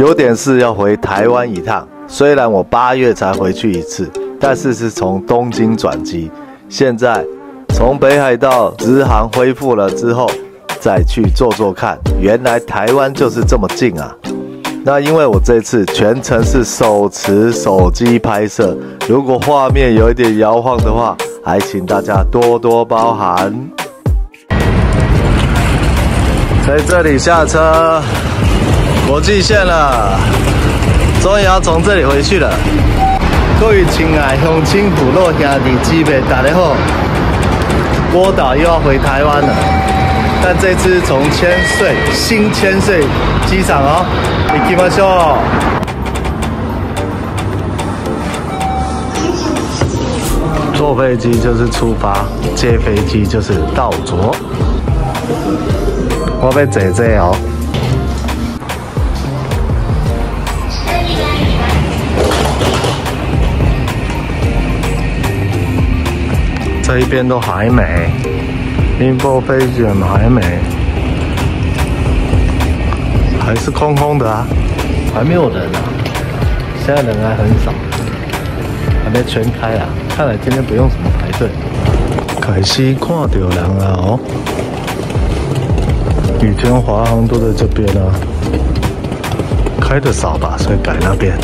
有点事要回台湾一趟。虽然我8月才回去一次，但是是从东京转机。现在从北海道直航恢复了之后，再去坐坐看，原来台湾就是这么近啊！那因为我这次全程是手持手机拍摄，如果画面有一点摇晃的话，还请大家多多包涵。在这里下车，国际线了，终于要从这里回去了。各位亲爱乡亲父老兄弟姊妹，大家好！郭导又要回台湾了，但这次从新千岁机场哦，行きましょう。坐飞机就是出发，接飞机就是到着。我要坐这哦。这一边都还没 ，information 还没，还是空空的啊，还没有人啊，现在人还很少，还没全开啊，看来今天不用什么排队。开始看到人了哦，以前华航都在这边啊，开的少吧，所以改那边。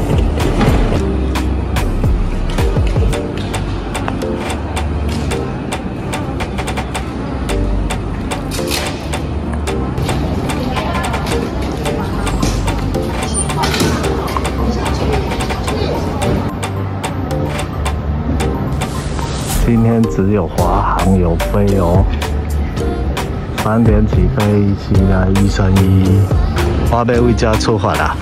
今天只有华航有飞哦，3点起飞，131，我要为家出发啦。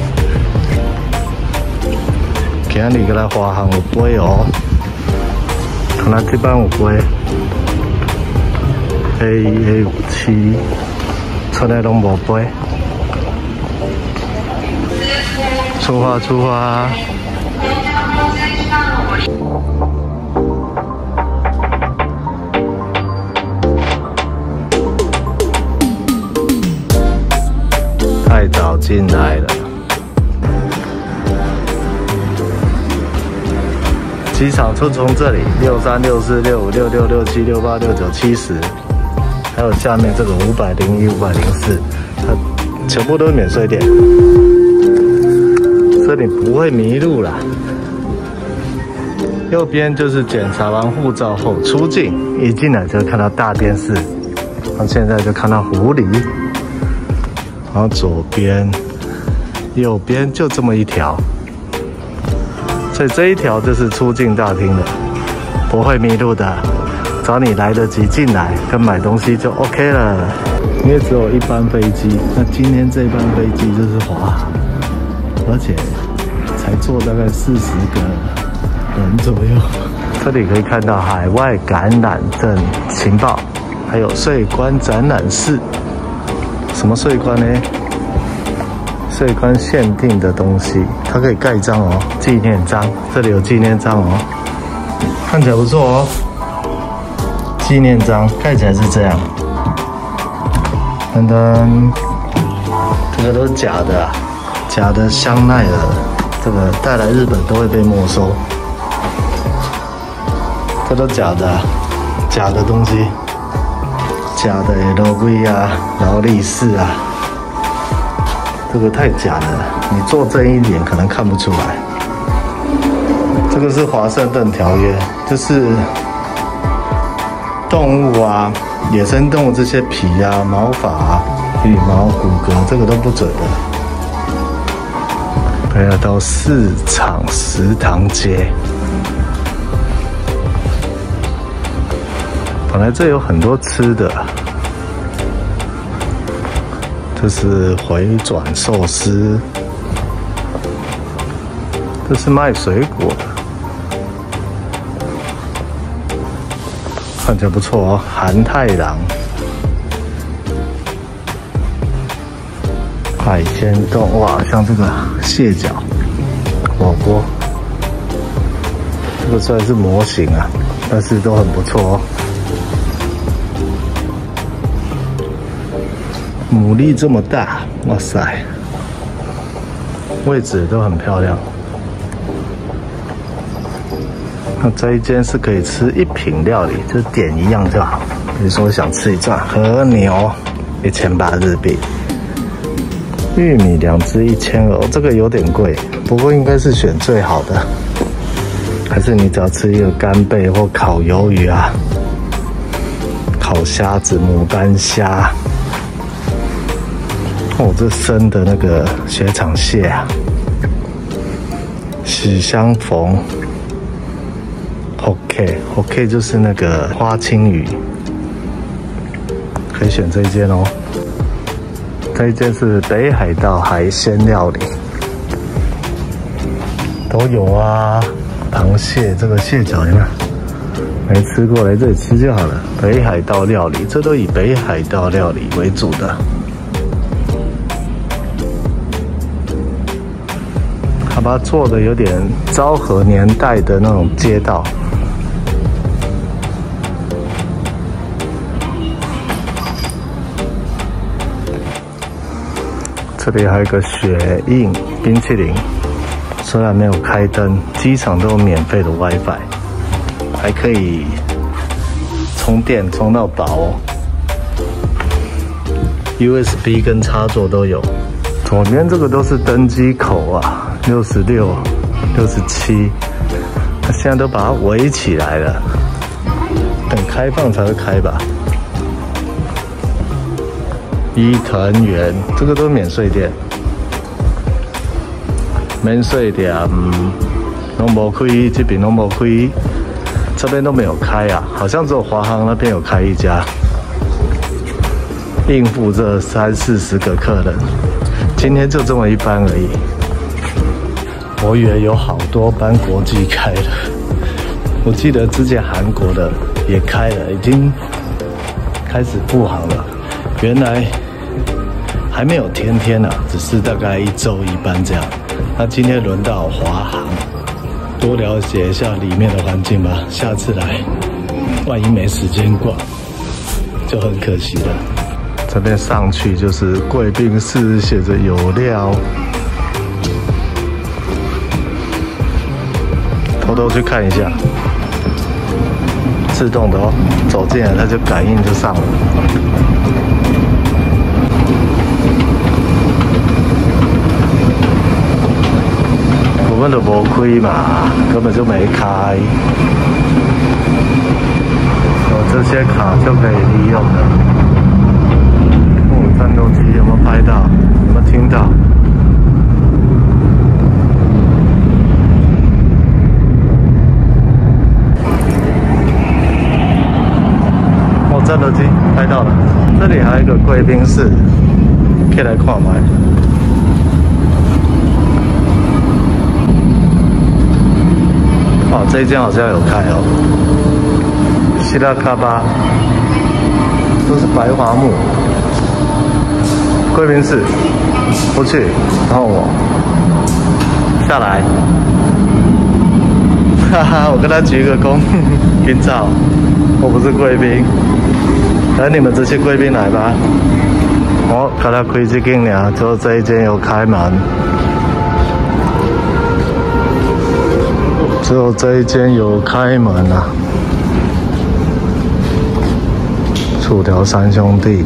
今日过来华航有飞哦，可能这班有飞，A157，出来拢无飞。出发！太早进来了，机场就从这里63、64、65、66、67、68、69、70，还有下面这个501、504，它全部都是免税店，所以你不会迷路啦。右边就是检查完护照后出境，一进来就看到大电视，然后现在就看到狐狸。然后左边、右边就这么一条，所以这一条就是出境大厅的，不会迷路的。只要你来得及进来跟买东西就 OK 了。因为只有一班飞机，那今天这班飞机就是华航，而且才坐大概40个人左右。这里可以看到海外感染症情报，还有税关展览室。什么税关呢？税关限定的东西，它可以盖章哦，纪念章。这里有纪念章哦，看起来不错哦。纪念章盖起来是这样，噔噔，这个都是假的啊，假的香奈儿，这个带来日本都会被没收。这都假的啊，假的东西。假的 LV 啊，劳力士啊，这个太假了，你坐真一点可能看不出来。这个是华盛顿条约，就是动物啊，野生动物这些皮啊、毛发啊、羽毛、骨骼，这个都不准的。还要到市场食堂街。本来这有很多吃的，这是回转寿司，这是卖水果的，看起来不错哦。韩太郎海鲜冻，哇，像这个蟹脚火锅，这个虽然是模型啊，但是都很不错哦。牡蛎这么大，哇塞！ 位置都很漂亮。那这一间是可以吃一品料理，就点一样就好。比如说想吃一串和牛，1080日币。玉米2只1200，这个有点贵，不过应该是选最好的。还是你只要吃一个干贝或烤鱿鱼啊，烤虾子、牡丹虾。哦，这生的那个雪场蟹啊，喜相逢。OK 就是那个花青鱼，可以选这一间哦。这一间是北海道海鲜料理，都有啊。螃蟹这个蟹脚有没有？没吃过，来这里吃就好了。北海道料理，这都以北海道料理为主的。它把它做的有点昭和年代的那种街道。这里还有一个雪印冰淇淋，虽然没有开灯，机场都有免费的 WiFi， 还可以充电充到饱哦。USB 跟插座都有。左边这个都是登机口啊，66、67，它现在都把它围起来了，等开放才会开吧。伊藤园，这个都是免税店，免税店拢无开，这边拢无开，这边都没有开啊，好像只有华航那边有开一家，应付这30-40个客人，今天就这么一班而已。我以为有好多班国际开了，我记得之前韩国的也开了，已经开始复航了。原来还没有天天啊，只是大概1周1班这样。那今天轮到华航，多了解一下里面的环境吧。下次来，万一没时间逛，就很可惜了。这边上去就是贵宾室，写着有料。偷偷去看一下，自动的哦，走进来它就感应就上了。我们都没开嘛，根本就没开。有这些卡就可以利用了。哦，战斗机有没有拍到？有没有听到？哦，战斗机拍到了。这里还有一个贵宾室，可以来看买。哦，这一间好像有开哦，希拉卡巴，都是白桦木。贵宾室，不去，然后我下来，哈哈，我跟他鞠个躬，跟照，我不是贵宾，来你们这些贵宾来吧。我看他开这间呢，只有这一间有开门。只有这一间有开门啊！楚条三兄弟，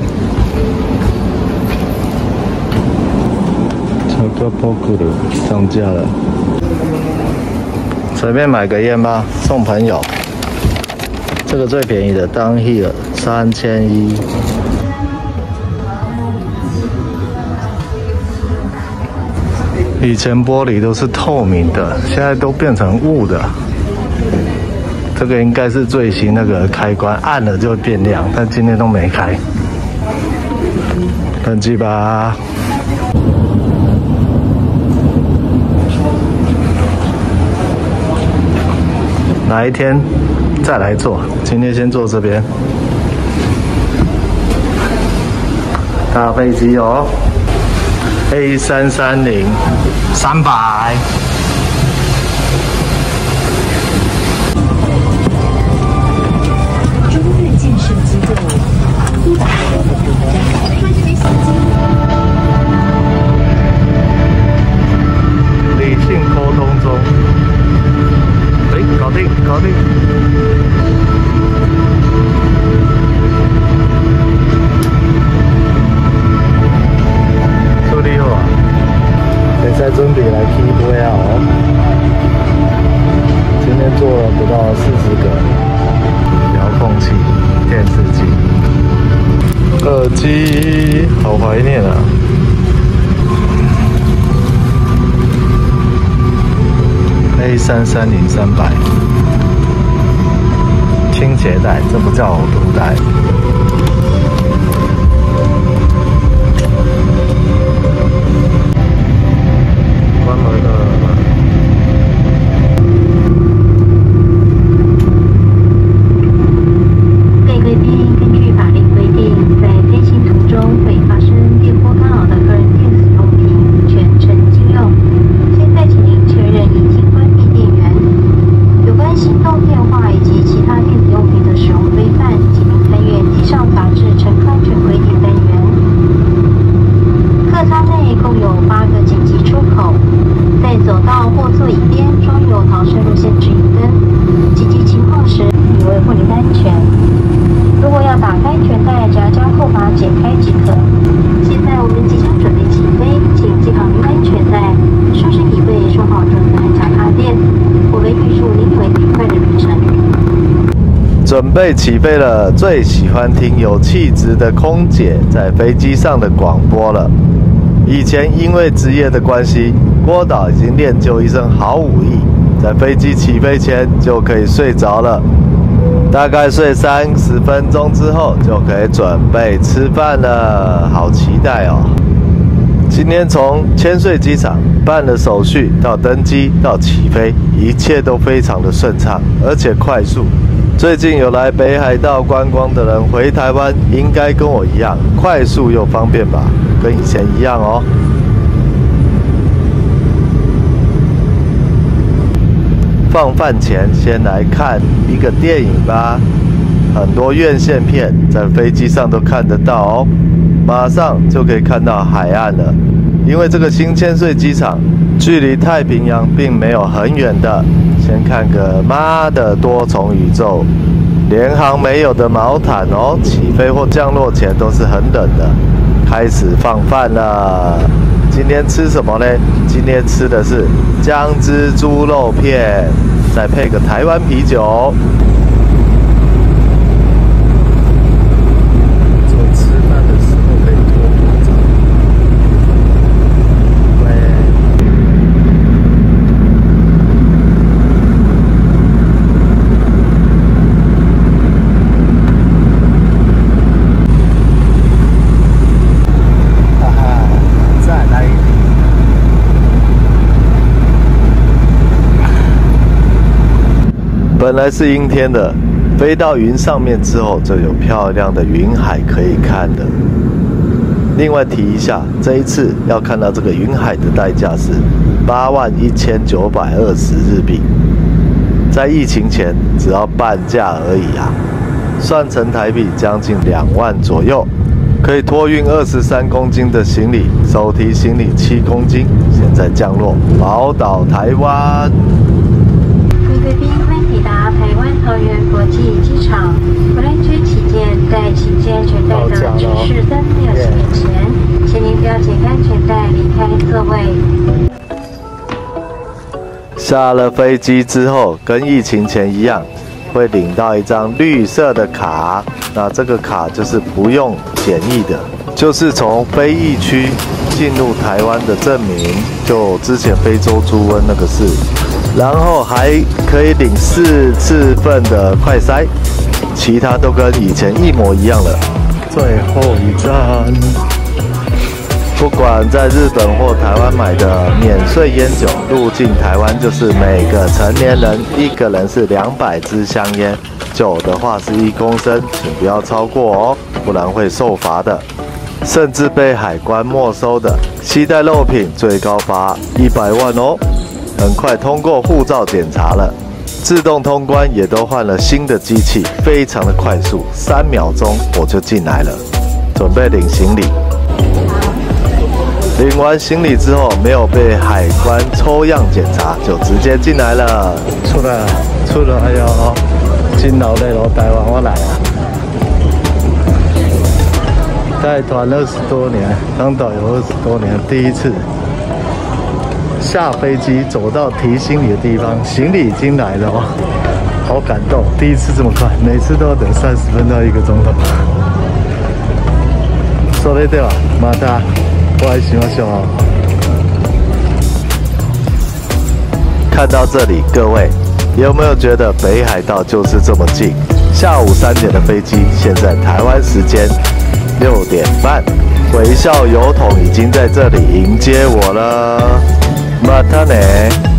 这个波古鲁上架了，随便买个烟吧，送朋友。这个最便宜的当 Here 3100。以前玻璃都是透明的，现在都变成雾的。这个应该是最新那个开关，按了就会变亮，但今天都没开。登机吧。哪一天再来坐？今天先坐这边。大飞机哦。A330 300。中越建设机构100多个国家， 准备来起飞啊！哦，今天做了不到40个遥控器、电视机、耳机，好怀念啊！A330-300，轻携带，这不叫偶读带。关门了。 各贵宾，根据法令规定，在飞行途中会发生电波干扰的个人电子用品全程禁用。现在请您确认已经关闭电源。有关行动电话以及其他电子用品的使用规范，请您参阅机上杂志乘客安全规定单元。客舱内共有8个紧急出口，在走道或座椅边装有逃生路线指引灯。紧急情况时，以维护您的安全。如果要打开安全带，只要将后把解开即可。现在我们即将准备起飞，请系好您的安全带，收拾椅背，收好桌子和脚踏垫。我们预祝您有愉快的旅程。 准备起飞了，最喜欢听有气质的空姐在飞机上的广播了。以前因为职业的关系，郭导已经练就一身好武艺，在飞机起飞前就可以睡着了。大概睡30分钟之后，就可以准备吃饭了，好期待哦！今天从千岁机场办了手续，到登机到起飞，一切都非常的顺畅，而且快速。最近有来北海道观光的人回台湾，应该跟我一样，快速又方便吧？跟以前一样哦。放饭前先来看一个电影吧，很多院线片在飞机上都看得到哦。马上就可以看到海岸了，因为这个新千岁机场距离太平洋并没有很远的。先看个妈的多重宇宙，联航没有的毛毯哦，起飞或降落前都是很冷的。开始放饭了，今天吃什么呢？今天吃的是姜汁猪肉片，再配个台湾啤酒。吃饭的时候可以脱口罩。本来是阴天的，飞到云上面之后，就有漂亮的云海可以看的。另外提一下，这一次要看到这个云海的代价是81920日币，在疫情前只要半价而已啊，算成台币将近2万左右，可以托运23公斤的行李，手提行李7公斤。现在降落宝岛台湾。 贵宾欢迎抵达台湾桃园国际机场。为了安全起见，在请系安全带的指示灯没有熄灭前，请您不要解开安全带离开座位。 下了飞机之后，跟疫情前一样，会领到一张绿色的卡。那这个卡就是不用检疫的，就是从非疫区进入台湾的证明。就之前非洲猪瘟那个事。然后还可以领4次份的快筛，其他都跟以前一模一样了。最后一站，不管在日本或台湾买的免税烟酒，入境台湾就是每个成年人1个人是200支香烟，酒的话是1公升，请不要超过哦，不然会受罚的，甚至被海关没收的。携带肉品最高罚100万哦。很快通过护照检查了，自动通关也都换了新的机器，非常的快速，3秒钟我就进来了。准备领行李，领完行李之后没有被海关抽样检查，就直接进来了。出来了，哎呦，真老累咯，台湾我来啊！带团20多年，当导游20多年，第一次。 下飞机走到提行李的地方，行李已经来了哦，好感动！第一次这么快，每次都要等30分到1个钟头。それではまたお会いしましょう。看到这里，各位有没有觉得北海道就是这么近？下午3点的飞机，现在台湾时间6点半，微笑邮筒已经在这里迎接我了。またね。